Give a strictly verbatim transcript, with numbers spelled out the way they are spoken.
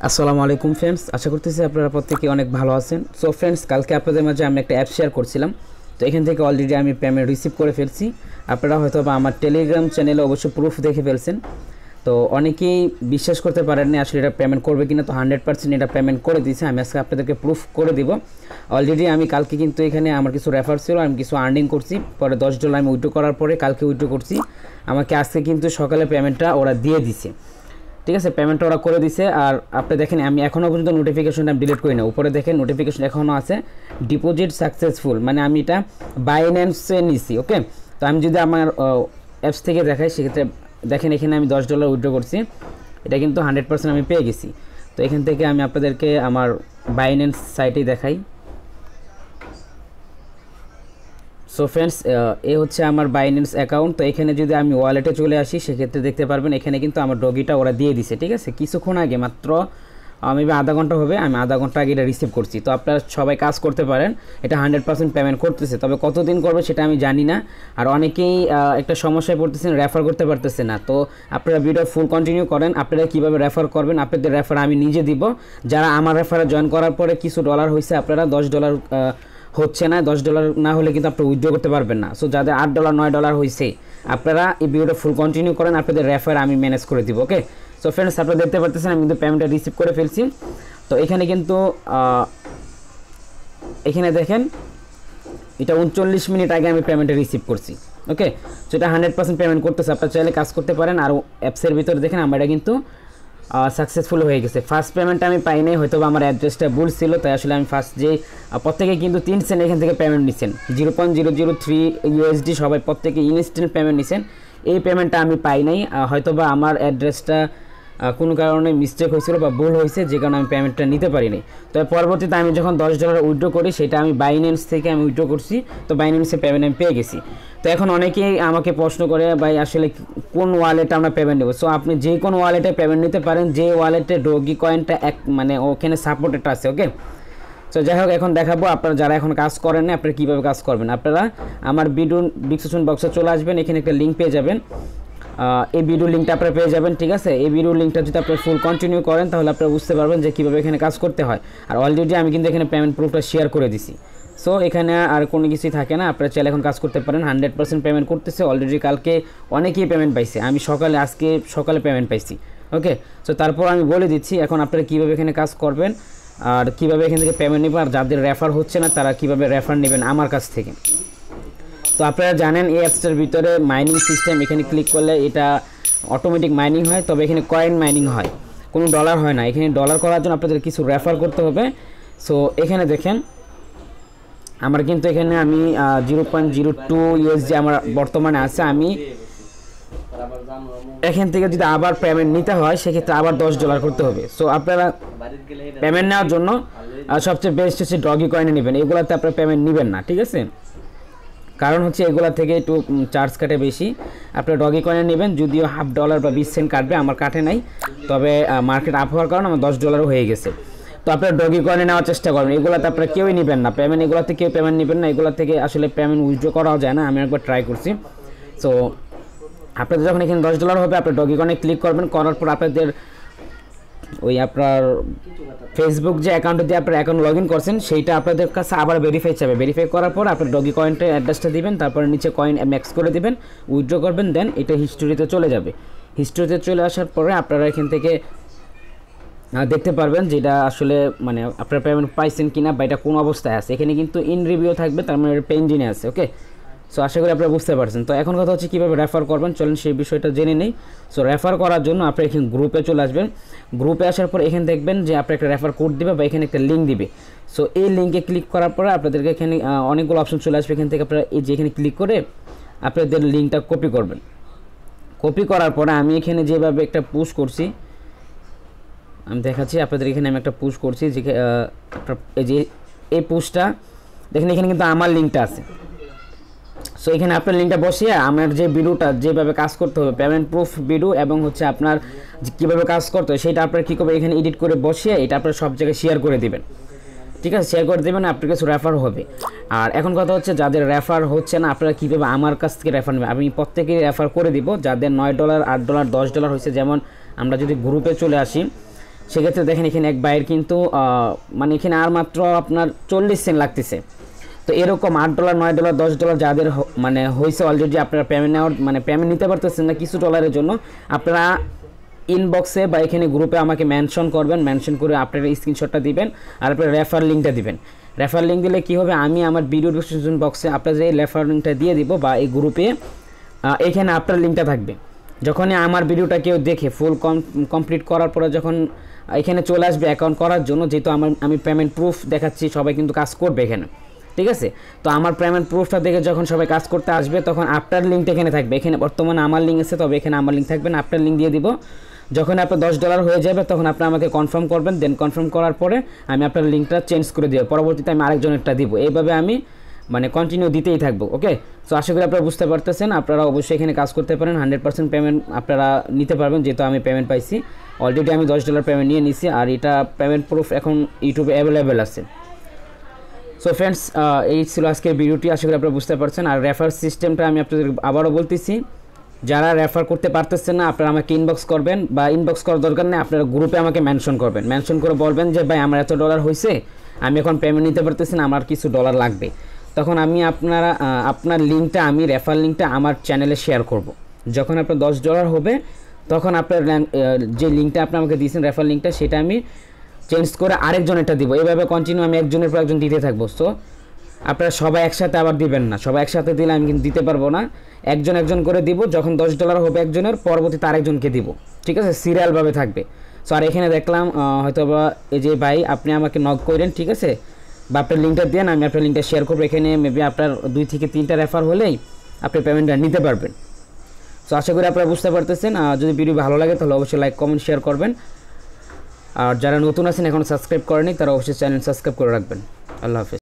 আসসালামু আলাইকুম ফ্রেন্ডস, আশা করতেছি আপনারা প্রত্যেকে অনেক ভালো আছেন। সো ফ্রেন্ডস, কালকে আপনাদের মাঝে আমি একটা অ্যাপ শেয়ার করছিলাম, তো এখান থেকে অলরেডি আমি পেমেন্ট রিসিভ করে ফেলছি। আপনারা হয়তো বা আমার টেলিগ্রাম চ্যানেলে অবশ্যই প্রুফ দেখে ফেলছেন। তো অনেকেই বিশ্বাস করতে পারেন না আসলে এটা পেমেন্ট করবে কিনা, তো হান্ড্রেড পার্সেন্ট এটা পেমেন্ট করে দিয়েছে। আমি আজকে আপনাদেরকে প্রুফ করে দিব। অলরেডি আমি কালকে কিন্তু এখানে আমার কিছু রেফার ছিল, আমি কিছু আর্নিং করছি, পরে দশ ডলার আমি উইথড্র করার পরে কালকে উইথড্র করছি। আমাকে আজকে কিন্তু সকালে পেমেন্টটা ওরা দিয়ে দিছে, ঠিক আছে, পেমেন্টটা ওরা করে দিছে। আর আপনি দেখেন আমি এখনও পর্যন্ত নোটিফিকেশনটা ডিলিট করি না, উপরে দেখেন নোটিফিকেশন এখনও আছে, ডিপোজিট সাকসেসফুল, মানে আমি এটা বাইন্যান্সে নিছি। ওকে, তো আমি যদি আমার অ্যাপস থেকে দেখাই, সেক্ষেত্রে দেখেন এখানে আমি দশ ডলার উইথড্র করছি, এটা কিন্তু হান্ড্রেড পার্সেন্ট আমি পেয়ে গেছি। তো এখান থেকে আমি আপনাদেরকে আমার বাইন্যান্স সাইটেই দেখাই। সো ফ্রেন্ডস, এ হচ্ছে আমার বাইন্যান্স অ্যাকাউন্ট। তো এখানে যদি আমি ওয়ালেটে চলে আসি, সেক্ষেত্রে দেখতে পারবেন এখানে কিন্তু আমার ডগিটা ওরা দিয়ে দিছে, ঠিক আছে। কিছুক্ষণ আগে মাত্র আমি আধা ঘন্টা হবে, আমি আধা ঘন্টা আগে এটা রিসিভ করছি। তো আপনারা সবাই কাজ করতে পারেন, এটা হান্ড্রেড পার্সেন্ট পেমেন্ট করতেছে, তবে কতদিন করবে সেটা আমি জানি না। আর অনেকেই একটা সমস্যায় পড়তেছেন, রেফার করতে পারতেছে না। তো আপনারা ভিডিও ফুল কন্টিনিউ করেন, আপনারা কীভাবে রেফার করবেন, আপনাদের রেফার আমি নিজে দিব। যারা আমার রেফারে জয়েন করার পরে কিছু ডলার হয়েছে, আপনারা দশ ডলার হচ্ছে না, দশ ডলার না হলে কিন্তু আপনি উইথড্র করতে পারবেন না। সো যাদের আট ডলার নয় ডলার হয়েছে, আপনারা এই ভিডিওটা ফুল কন্টিনিউ করেন, আপনাদের রেফার আমি ম্যানেজ করে দিব। ওকে, সো ফ্রেন্ডস, আপনারা দেখতে পারতেছেন আমি কিন্তু পেমেন্টটা রিসিভ করে ফেলছি। তো এখানে কিন্তু এখানে দেখেন এটা উনচল্লিশ মিনিট আগে আমি পেমেন্টটা রিসিভ করছি। ওকে, সো এটা হান্ড্রেড পার্সেন্ট পেমেন্ট করতেছে, আপনারা চাইলে কাজ করতে পারেন। আর অ্যাপসের ভিতরে দেখেন আমার এটা কিন্তু সাকসেসফুল হয়ে গেছে। ফার্স্ট পেমেন্টটা আমি পাই নাই, হয়তো আমার অ্যাড্রেসটা ভুল ছিল, তাই আসলে আমি ফার্স্ট যে প্রত্যেকে কিন্তু তিন সেন্ট এখান থেকে পেমেন্ট নিচ্ছেন, zero point zero zero three USD সবাই প্রত্যেকে ইনস্ট্যান্ট পেমেন্ট নিচ্ছেন। এই পেমেন্টটা আমি পাই নাই, হয়তো বা আমার অ্যাড্রেসটা কোনো কারণে মিস্টেক হয়েছিল বা ভুল হয়েছে, যে কারণে আমি পেমেন্টটা নিতে পারিনি। তবে পরবর্তীতে আমি যখন দশ ডলার উইথড্র করি, সেটা আমি বাইন্যান্স থেকে আমি উইথড্র করছি, তো বাইন্যান্সে পেমেন্ট আমি পেয়ে গেছি। তো এখন অনেকেই আমাকে প্রশ্ন করে, ভাই আসলে কোন ওয়ালেটে আমরা পেমেন্ট নেব। সো আপনি যে কোনো ওয়ালেটে পেমেন্ট নিতে পারেন, যে ওয়ালেটে ডগি কয়েনটা এক মানে ওখানে সাপোর্টেড আছে। ওকে, সো যাই হোক, এখন দেখাবো আপনারা যারা এখন কাজ করেন না আপনারা কীভাবে কাজ করবেন। আপনারা আমার ভিডিও ডিসক্রিপশন বক্সে চলে আসবেন, এখানে একটা লিঙ্ক পেয়ে যাবেন, এই ভিডিও লিঙ্কটা আপনারা পেয়ে যাবেন, ঠিক আছে। এই ভিডিও লিঙ্কটা যদি আপনারা ফুল কন্টিনিউ করেন, তাহলে আপনারা বুঝতে পারবেন যে কীভাবে এখানে কাজ করতে হয়। আর অলরেডি আমি কিন্তু এখানে পেমেন্ট প্রুফটা শেয়ার করে দিছি। সো এখানে আর কোনো কিছুই থাকে না, আপনারা চাইলে এখন কাজ করতে পারেন। হান্ড্রেড পার্সেন্ট পেমেন্ট করতেছে, অলরেডি কালকে অনেকেই পেমেন্ট পাইছে, আমি সকালে আজকে সকালে পেমেন্ট পাইছি। ওকে, সো তারপর আমি বলে দিচ্ছি এখন আপনারা কীভাবে এখানে কাজ করবেন আর কীভাবে এখান থেকে পেমেন্ট নেবেন, আর যাদের রেফার হচ্ছে না তারা কীভাবে রেফার নেবেন আমার কাছ থেকে। তো আপনারা জানেন এই অ্যাপসটার ভিতরে মাইনিং সিস্টেম, এখানে ক্লিক করলে এটা অটোমেটিক মাইনিং হয়, তবে এখানে কয়েন মাইনিং হয়, কোনো ডলার হয় না। এখানে ডলার করার জন্য আপনাদের কিছু রেফার করতে হবে। সো এখানে দেখেন আমার কিন্তু এখানে আমি zero point zero two USD আমার বর্তমানে আছে। আমি এখান থেকে যদি আবার পেমেন্ট নিতে হয়, সেক্ষেত্রে আবার দশ ডলার করতে হবে। সো আপনারা পেমেন্ট নেওয়ার জন্য সবচেয়ে বেস্ট হচ্ছে ডগি কয়েনে নেবেন, এগুলোতে আপনারা পেমেন্ট নেবেন না, ঠিক আছে। কারণ হচ্ছে এগুলা থেকে একটু চার্জ কাটে বেশি। আপনার ডগি কয়েনে নেবেন, যদিও হাফ ডলার বা বিশ সেন্ট কাটবে, আমার কাটে নাই, তবে মার্কেট আপ হওয়ার কারণে আমার দশ ডলারও হয়ে গেছে। তো আপনারা ডগি কয়েনে নেওয়ার চেষ্টা করবেন, এগুলাতে আপনারা কেউই নেবেন না পেমেন্ট, এগুলোতে কেউ পেমেন্ট নেবেন না, এগুলো থেকে আসলে পেমেন্ট উইথড্র করাও যায় না, আমি একবার ট্রাই করছি। সো আপনাদের যখন এখানে দশ ডলার হবে, আপনার ডগি কয়েনে ক্লিক করবেন, করার পর আপনাদের ওই আপনার ফেসবুক যে অ্যাকাউন্টে দিয়ে আপনার অ্যাকাউন্ট লগ ইন করছেন, সেইটা আপনাদের কাছে আবার ভেরিফাই চাবে। ভেরিফাই করার পর আপনার ডগি কয়েনটা অ্যাড্রেসটা দিবেন, তারপরে নিচে কয়েন ম্যাক্স করে দিবেন, উইথড্র করবেন, দেন এটা হিস্টোরিতে চলে যাবে। হিস্টোরিতে চলে আসার পরে আপনারা এখান থেকে দেখতে পারবেন যেটা আসলে মানে আপনার পেমেন্ট পাইছেন কিনা বা এটা কোন অবস্থায় আছে। এখানে কিন্তু ইন রিভিউ থাকবে, তার মানে পেন্ডিংয়ে আছে। ওকে, সো আশা করি আপনারা বুঝতে পারছেন। তো এখন কথা হচ্ছে কীভাবে রেফার করবেন, চলেন সেই বিষয়টা জেনে নেই। সো রেফার করার জন্য আপনি এখানে গ্রুপে চলে আসবেন, গ্রুপে আসার পর এখানে দেখবেন যে আপনি একটা রেফার কোড দিবে বা এখানে একটা লিঙ্ক দিবে। সো এই লিঙ্কে ক্লিক করার পরে আপনাদেরকে এখানে অনেকগুলো অপশন চলে আসবে, এখান থেকে আপনারা এই যে এখানে ক্লিক করে আপনাদের লিঙ্কটা কপি করবেন। কপি করার পরে আমি এখানে যেভাবে একটা পুশ করছি আমি দেখাচ্ছি আপনাদের, এখানে আমি একটা পুশ করছি, যে এই যে এই পুশটা দেখেন, এখানে কিন্তু আমার লিঙ্কটা আছে। সো এখানে আপনার লিঙ্কটা বসিয়ে আমার যে ভিডিওটা যেভাবে কাজ করতে হবে, পেমেন্ট প্রুফ ভিডিও এবং হচ্ছে আপনার কীভাবে কাজ করতে হয়, সেটা আপনার কী করবে এখানে এডিট করে বসিয়ে এটা আপনার সব জায়গায় শেয়ার করে দিবেন, ঠিক আছে। শেয়ার করে দেবেন, আপনার কাছে রেফার হবে। আর এখন কথা হচ্ছে যাদের রেফার হচ্ছে না, আপনারা কীভাবে আমার কাছ থেকে রেফার নেবেন, আমি প্রত্যেকেই রেফার করে দিব। যাদের নয় ডলার আট ডলার দশ ডলার হয়েছে, যেমন আমরা যদি গ্রুপে চলে আসি, সেক্ষেত্রে দেখেন এখানে এক বাইয়ের কিন্তু মানে এখানে আর মাত্র আপনার চল্লিশ সেন্ট লাগতেছে। তো এরকম আট ডলার নয় ডলার দশ ডলার যাদের মানে হয়েছে অলরেডি, আপনারা পেমেন্ট নেওয়ার মানে পেমেন্ট নিতে পারতেছেন না কিছু ডলারের জন্য, আপনারা ইনবক্সে বা এখানে গ্রুপে আমাকে মেনশন করবেন, মেনশন করে আপনার স্ক্রিনশটটা দিবেন আর আপনার রেফার লিঙ্কটা দিবেন। রেফার লিঙ্ক দিলে কী হবে, আমি আমার ভিডিও ডিসক্রিপশন বক্সে আপনাদের এই রেফার লিঙ্কটা দিয়ে দিব বা এই গ্রুপে এখানে আপনার লিঙ্কটা থাকবে। যখনই আমার ভিডিওটা কেউ দেখে ফুল কমপ্লিট করার পরে যখন এখানে চলে আসবে অ্যাকাউন্ট করার জন্য, যেহেতু আমার আমি পেমেন্ট প্রুফ দেখাচ্ছি, সবাই কিন্তু কাজ করবে এখানে, ঠিক আছে। তো আমার পেমেন্ট প্রুফটা দেখে যখন সবাই কাজ করতে আসবে তখন আপনার লিঙ্কটা এখানে থাকবে। এখানে বর্তমানে আমার লিঙ্ক আছে, তবে এখানে আমার লিঙ্ক থাকবে না, আপনার লিঙ্ক দিয়ে দিব। যখন আপনার দশ ডলার হয়ে যাবে তখন আপনি আমাকে কনফার্ম করবেন, দেন কনফার্ম করার পরে আমি আপনার লিঙ্কটা চেঞ্জ করে দেবো, পরবর্তীতে আমি আরেকজনেরটা দিব। এইভাবে আমি মানে কন্টিনিউ দিতেই থাকবো। ওকে, সো আশা করি আপনারা বুঝতে পারতেছেন। আপনারা অবশ্যই এখানে কাজ করতে পারেন, হান্ড্রেড পার্সেন্ট পেমেন্ট আপনারা নিতে পারবেন, যেহেতু আমি পেমেন্ট পাইছি অলরেডি, আমি দশ ডলার পেমেন্ট নিয়ে নিছি আর এটা পেমেন্ট প্রুফ এখন ইউটিউবে অ্যাভেলেবেল আছে। সো ফ্রেন্ডস, এই ছিল আজকের ভিডিওটি, আশা করি আপনারা বুঝতে পারছেন। আর রেফার সিস্টেমটা আমি আপনাদের আবারও বলতেছি, যারা রেফার করতে পারতেছেন না আপনারা আমাকে ইনবক্স করবেন, বা ইনবক্স করার দরকার নেই, আপনারা গ্রুপে আমাকে মেনশন করবেন, মেনশন করে বলবেন যে ভাই আমার এত ডলার হয়েছে, আমি এখন পেমেন্ট নিতে পারতেছি না, আমার কিছু ডলার লাগবে। তখন আমি আপনারা আপনার লিঙ্কটা আমি রেফার লিঙ্কটা আমার চ্যানেলে শেয়ার করব। যখন আপনার দশ ডলার হবে তখন আপনার যে লিঙ্কটা আপনি আমাকে দিয়েছেন রেফার লিঙ্কটা, সেটা আমি চেঞ্জ করে আরেকজনেরটা দিব। এইভাবে কন্টিনিউ আমি একজনের পর একজন দিতে থাকবো। সো আপনারা সবাই একসাথে আবার দিবেন না, সবাই একসাথে দিলে আমি কিন্তু দিতে পারবো না, একজন একজন করে দিব। যখন দশ ডলার হবে একজনের, পরবর্তীতে আরেকজনকে দিব, ঠিক আছে, সিরিয়ালভাবে থাকবে। সো আর এখানে দেখলাম হয়তো বা এই যে ভাই আপনি আমাকে নক করেন, ঠিক আছে, বা আপনার লিঙ্কটা দেন, আমি আপনার লিঙ্কটা শেয়ার করবো। এখানে মেবি আপনার দুই থেকে তিনটা রেফার হলেই আপনি পেমেন্টটা নিতে পারবেন। সো আশা করি আপনারা বুঝতে পারতেছেন। যদি ভিডিও ভালো লাগে তাহলে অবশ্যই লাইক কমেন্ট শেয়ার করবেন, আর যারা নতুন আছেন এখনও সাবস্ক্রাইব করেনি তারা অবশ্যই চ্যানেল সাবস্ক্রাইব করে রাখবেন। আল্লাহ হাফেজ।